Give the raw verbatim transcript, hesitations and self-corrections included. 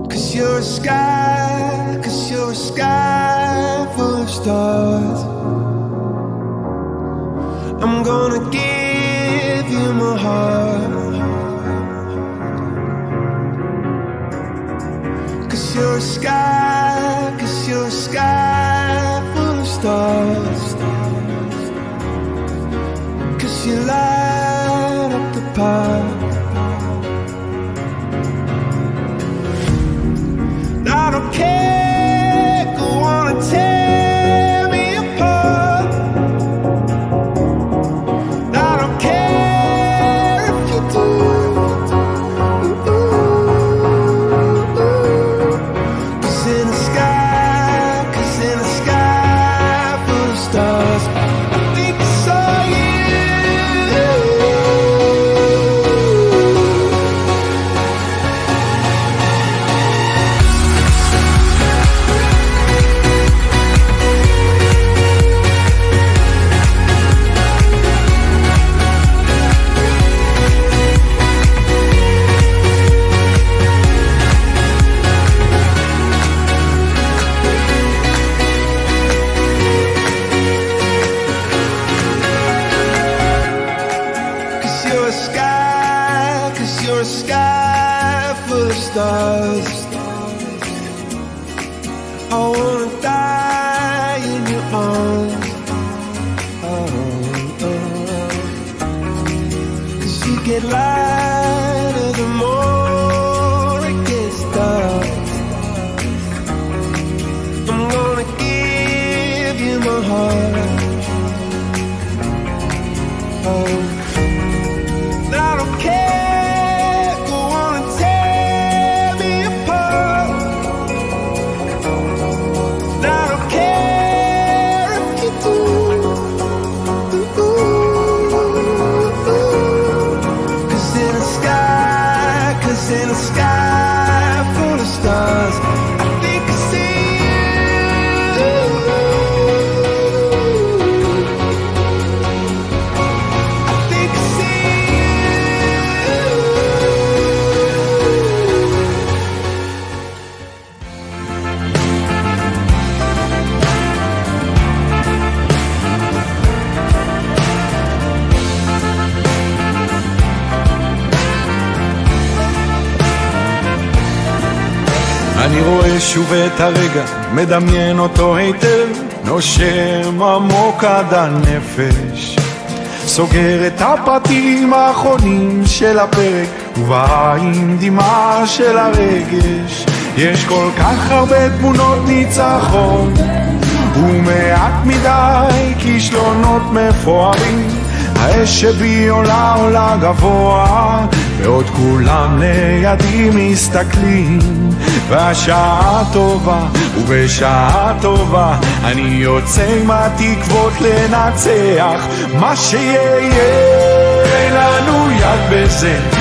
Cause you're a sky, cause you're a sky full of stars. I'm gonna give you my heart. Cause you're a sky, cause you're a sky full of stars. Cause you light up the path. I don't care, go on and tear me apart. I don't care if you do. Cause in the sky, cause in the sky full of stars, I think I saw you. You're a sky full of stars. I wanna die in your arms. Oh, oh. Cause you get lighter the more it gets dark. I'm gonna give you my heart. Oh, I don't care. In a sky full of stars, I think I see you. I think I see אני רואה שוב את הרגע, מדמיין אותו היטב, נושם עמוק עד הנפש, סוגר את הפרטים האחרונים של הפרק, ובעין דמעה של הרגש. יש כל כך הרבה תמונות ניצחון, ומעט מדי כישלונות מפוארים. האש שבי עולה עולה גבוה, ועוד כולם לידי מסתכלים. והשעה טובה, ובשעה טובה אני יוצא עם התקוות לנצח מה שיהיה. אין לנו יד בזה,